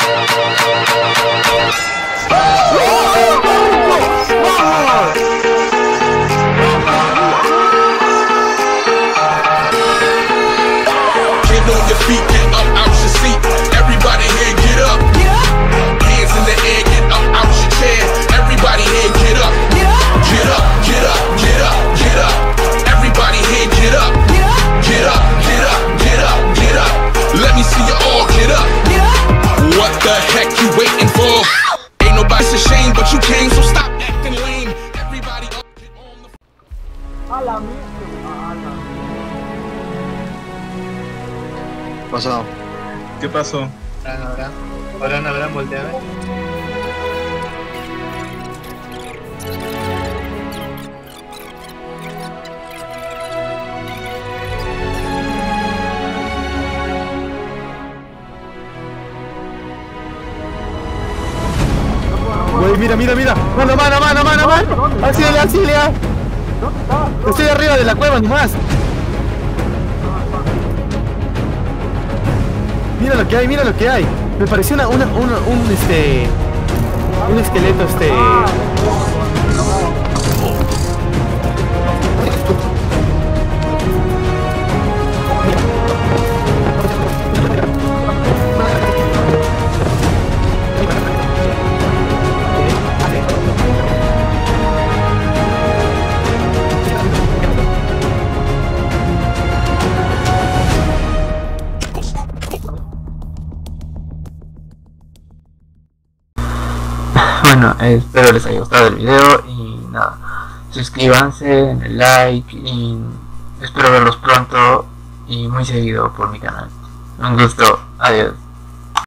Pasado. ¿Qué pasó? Ahora, voltea a ver. Güey, mira. Mano. Auxilia. Estoy arriba de la cueva nomás. Mira lo que hay. Me pareció un esqueleto Bueno, espero les haya gustado el video y nada, suscríbanse, denle like y espero verlos pronto y muy seguido por mi canal. Un gusto, adiós.